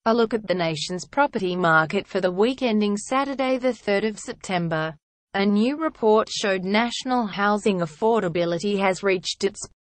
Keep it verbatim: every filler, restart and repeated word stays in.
A look at the nation's property market for the week ending Saturday the third of September. A new report showed national housing affordability has reached its